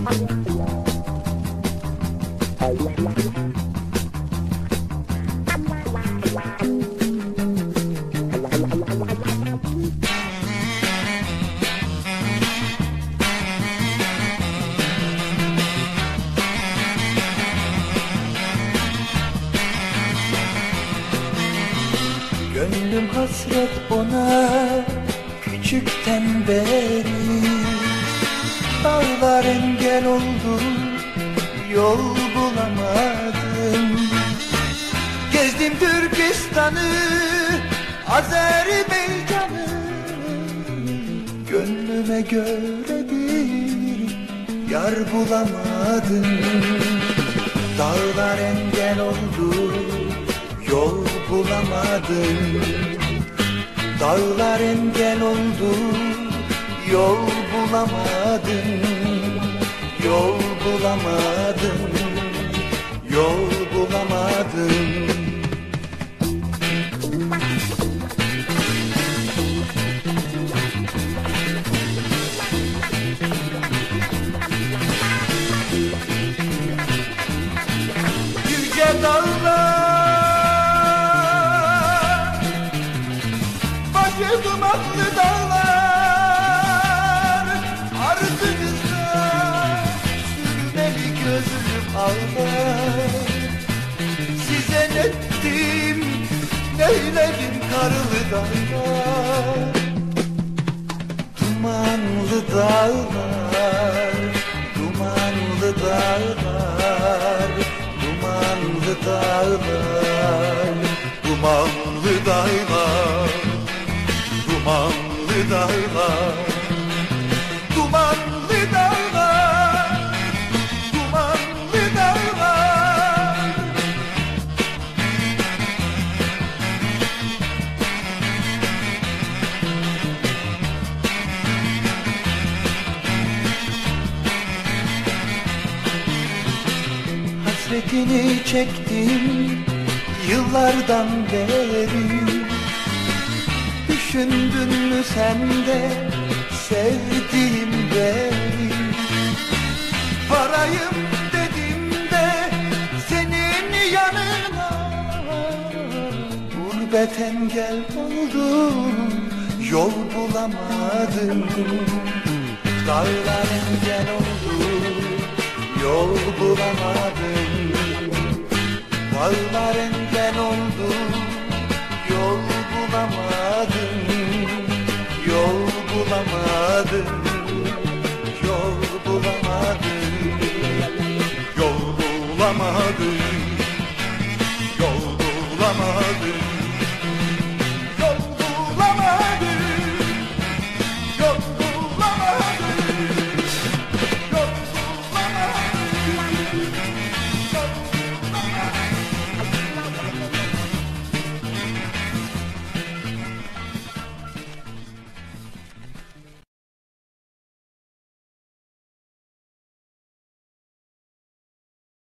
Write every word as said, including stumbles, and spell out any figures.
Gönlüm hasret ona küçükten beri. Dağlar engel oldu, yol bulamadım. Gezdim Türkistan'ı, Azerbaycan'ı. Gönlüme göre bir yar bulamadım. Dağlar engel oldu, yol bulamadım. Dağlar engel oldu, yol bulamadım. Yol bulamadım, yol bulamadım. Yüce dağlar, başı dumanlı dağlar, ardınızda sürmeli gözüm ağlar. Size nettim, neyledim karlı dağlar. Dumanlı dağlar, dumanlı dağlar, dumanlı dağlar, dumanlı dağlar, dumanlı dağlar, dumanlı dağlar, dumanlı dağlar. Hasretini çektim yıllardan beri. Düşündün mü sen de sevdiğim beni? Varayım dedim de senin yanına, gurbet engel oldu, yol bulamadım. Dağlar engel oldu, yol bulamadım. Dağlar engel oldu, yol bulamadım. Yol bulamadım, yol bulamadım, yol bulamadım.